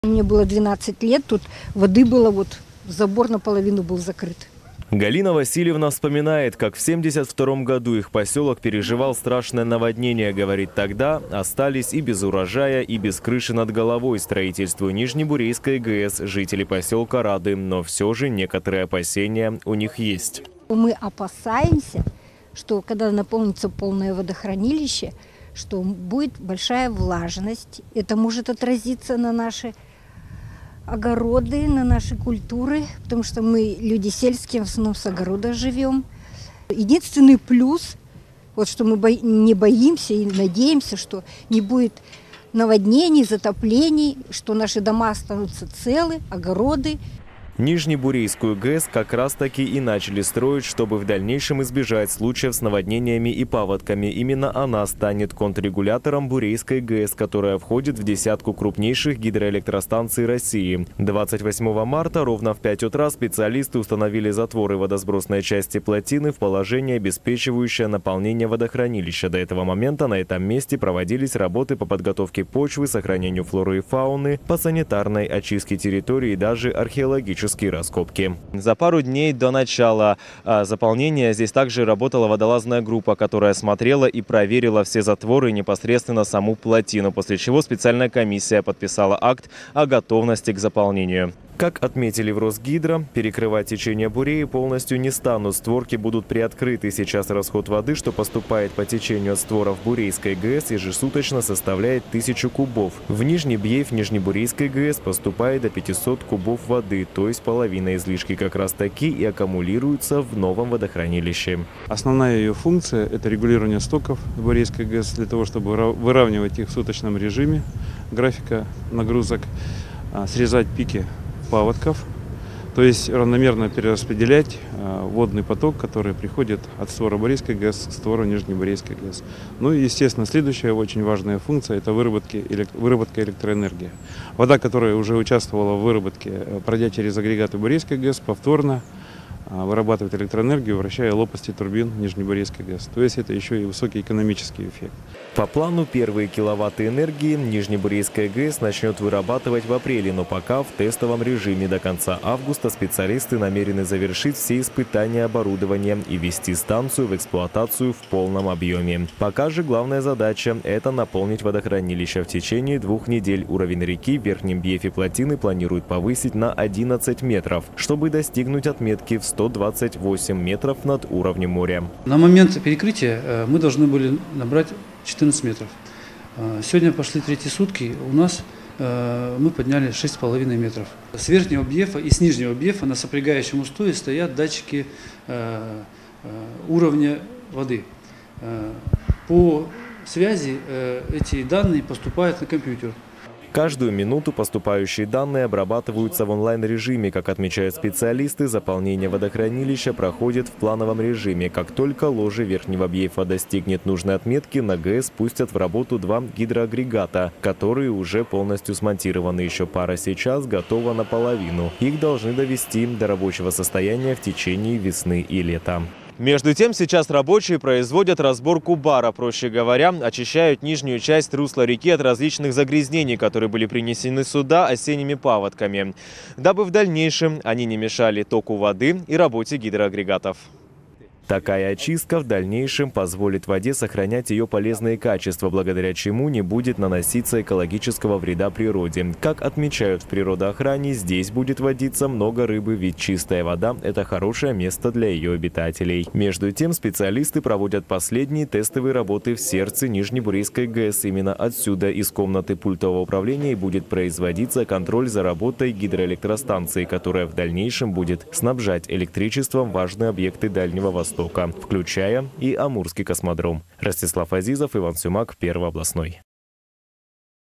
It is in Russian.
Мне было 12 лет, тут воды было, забор наполовину был закрыт. Галина Васильевна вспоминает, как в 1972 году их поселок переживал страшное наводнение. Говорит, тогда остались и без урожая, и без крыши над головой строительству Нижнебурейской ГЭС жители поселка рады. Но все же некоторые опасения у них есть. Мы опасаемся, что когда наполнится полное водохранилище, что будет большая влажность. Это может отразиться на наши огороды, на наши культуры, потому что мы люди сельские, в основном с огорода живем. Единственный плюс, что мы не боимся и надеемся, что не будет наводнений, затоплений, что наши дома останутся целы, огороды. Нижнебурейскую ГЭС как раз-таки и начали строить, чтобы в дальнейшем избежать случаев с наводнениями и паводками. Именно она станет контррегулятором Бурейской ГЭС, которая входит в десятку крупнейших гидроэлектростанций России. 28 марта ровно в 5 утра специалисты установили затворы водосбросной части плотины в положение, обеспечивающее наполнение водохранилища. До этого момента на этом месте проводились работы по подготовке почвы, сохранению флоры и фауны, по санитарной очистке территории и даже археологической раскопки. За пару дней до начала заполнения здесь также работала водолазная группа, которая смотрела и проверила все затворы и непосредственно саму плотину, после чего специальная комиссия подписала акт о готовности к заполнению. Как отметили в Росгидро, перекрывать течение Буреи полностью не станут. Створки будут приоткрыты. Сейчас расход воды, что поступает по течению от створов Бурейской ГЭС, ежесуточно составляет 1000 кубов. В Нижний Бьейф Нижнебурейской ГЭС поступает до 500 кубов воды, то есть половина излишки как раз таки и аккумулируется в новом водохранилище. Основная ее функция – это регулирование стоков Бурейской ГЭС для того, чтобы выравнивать их в суточном режиме графика нагрузок, срезать пики паводков, то есть равномерно перераспределять водный поток, который приходит от створа Бурейской ГЭС к створу Нижнебурейской ГЭС. Ну и, естественно, следующая очень важная функция – это выработка электроэнергии. Вода, которая уже участвовала в выработке, пройдя через агрегаты Бурейской ГЭС, повторно вырабатывает электроэнергию, вращая лопасти турбин Нижнебурейской ГЭС. То есть это еще и высокий экономический эффект. По плану первые киловатты энергии Нижнебурейская ГЭС начнет вырабатывать в апреле, но пока в тестовом режиме. До конца августа специалисты намерены завершить все испытания оборудования и ввести станцию в эксплуатацию в полном объеме. Пока же главная задача – это наполнить водохранилище. В течение 2 недель уровень реки в Верхнем Бьейфе плотины планируют повысить на 11 метров, чтобы достигнуть отметки в 128 метров над уровнем моря. На момент перекрытия мы должны были набрать 14 метров. Сегодня пошли 3-е сутки, у нас мы подняли 6,5 метров. С верхнего Бьейфа и с нижнего Бьейфа на сопрягающем устое стоят датчики уровня воды. По связи эти данные поступают на компьютер. Каждую минуту поступающие данные обрабатываются в онлайн-режиме. Как отмечают специалисты, заполнение водохранилища проходит в плановом режиме. Как только ложе Верхнего Бьейфа достигнет нужной отметки, на ГЭС пустят в работу 2 гидроагрегата, которые уже полностью смонтированы. Еще пара сейчас готова наполовину. Их должны довести до рабочего состояния в течение весны и лета. Между тем, сейчас рабочие производят разборку бара, проще говоря, очищают нижнюю часть русла реки от различных загрязнений, которые были принесены сюда осенними паводками, дабы в дальнейшем они не мешали току воды и работе гидроагрегатов. Такая очистка в дальнейшем позволит воде сохранять ее полезные качества, благодаря чему не будет наноситься экологического вреда природе. Как отмечают в природоохране, здесь будет водиться много рыбы, ведь чистая вода – это хорошее место для ее обитателей. Между тем, специалисты проводят последние тестовые работы в сердце Нижнебурейской ГЭС. Именно отсюда, из комнаты пультового управления, будет производиться контроль за работой гидроэлектростанции, которая в дальнейшем будет снабжать электричеством важные объекты Дальнего Востока, включая и Амурский космодром. Ростислав Азизов, Иван Сюмак, Первый областной.